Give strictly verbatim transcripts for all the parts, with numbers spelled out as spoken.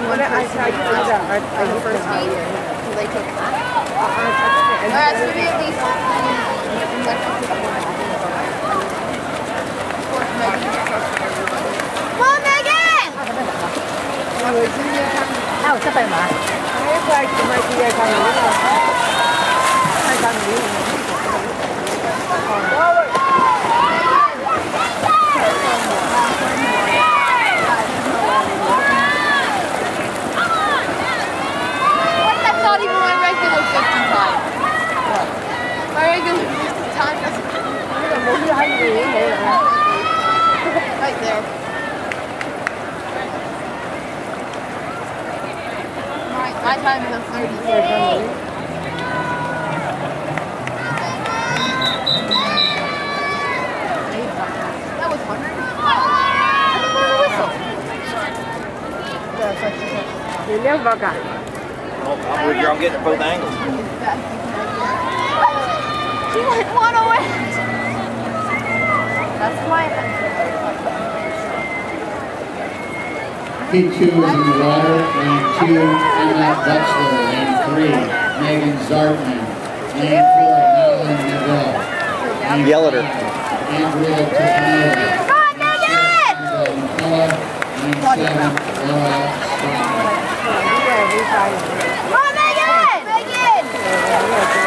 one person I saw you do that. I, I the first meet. meet, so they took that. Uh, I, I think All right, so maybe at least one. Come on, Megan! 啊，我这边嘛。 哎，快，快啲嘢睇唔到，睇睇唔到。 That's not even my regular fifty time. My regular fifty time doesn't. Right there. My, my time is a thirty. That was fun. I didn't know the whistle. You never got it. Oh, I'm with you. I'm getting both angles. She went one away. That's why P two is in the water, lane two, Emma Butler, lane three, Megan Zartman, lane four, Madeline Neville, Yell at her. Andrea Tapanova, Come on, Megan! lane seven, Laura Stein. Come on, Megan! Megan!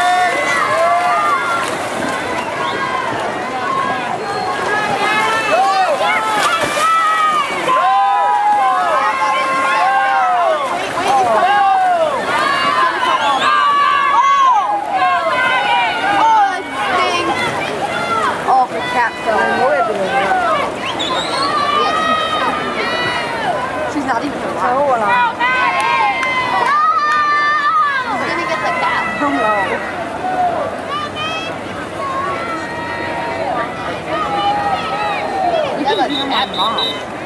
She's not even alive. So alive. She's gonna get the cap. Hello. Yeah, but you're my mom.